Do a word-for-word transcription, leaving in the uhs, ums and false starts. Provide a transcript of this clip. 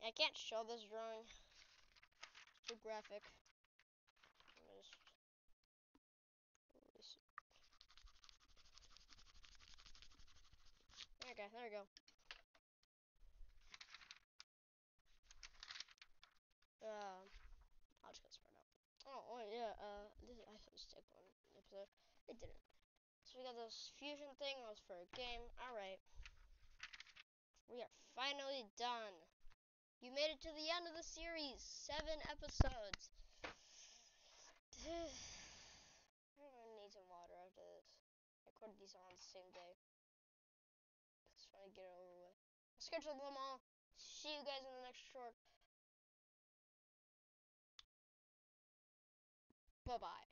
I can't show this drawing. It's too graphic. Just release it. Okay, there we go. Um, I'll just go spread out. Oh, oh yeah. Uh, this I thought this take one episode. It didn't. So we got this fusion thing. That was for a game. All right. We are finally done. You made it to the end of the series. Seven episodes. I'm gonna need some water after this. I recorded these all on the same day. Just trying to get it over with. I'll schedule them all. See you guys in the next short. Bye bye.